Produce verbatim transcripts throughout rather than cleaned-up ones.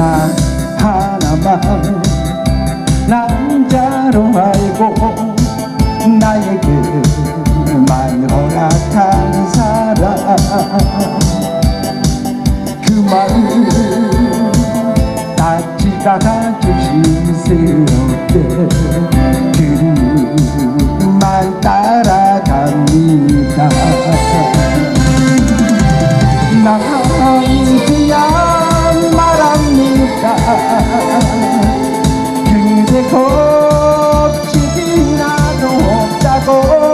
나 하나만 남자로 알고 나에게만 허락한 사람, 그 마음 다치다가 조심스럽게 그림만 따라갑니다. 난 그냥 말합니다. 그대 겁집이 나도 없다고.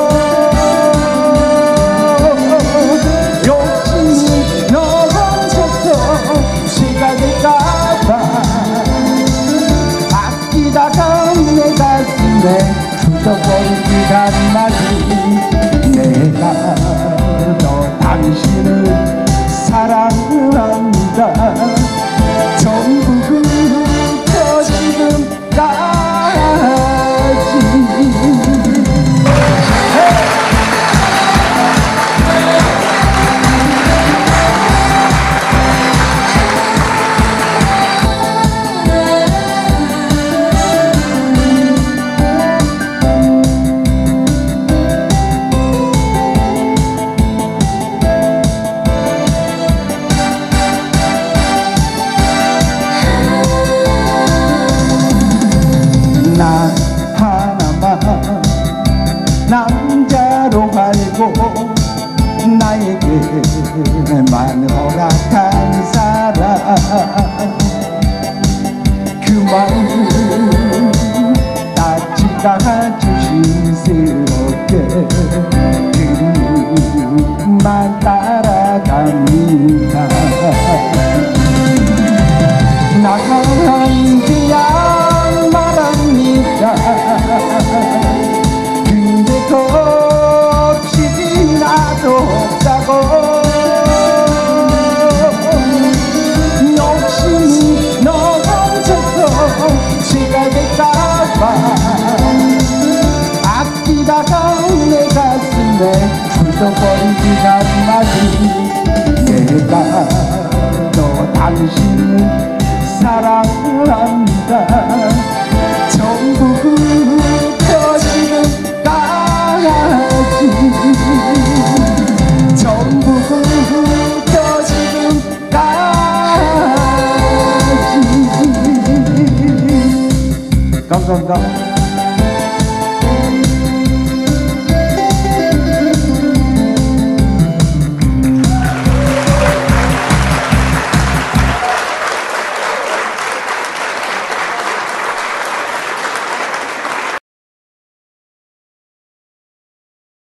욕심이 너무서서 시가 될까봐 아끼다가 내 가슴에 묻어버리기 한마디. 내가 너 당신을 사랑합니다. 전부 그저 지금까지. 나 하나만 남자로 알고 나에게만 허락한 사람, 그 마음 다치다가 조심스럽게 그림만 따라갑니다. 난 그냥 말합니다. 근데 겁집이 나도 없다고. 욕심이 너무 져서 시가 될까봐 아끼다가 내 가슴에 묻어버리기 한마디. 내가 너 당신을 사랑합니다. 전부 그저 지금까지. 전부 그저 지금까지. 감사합니다.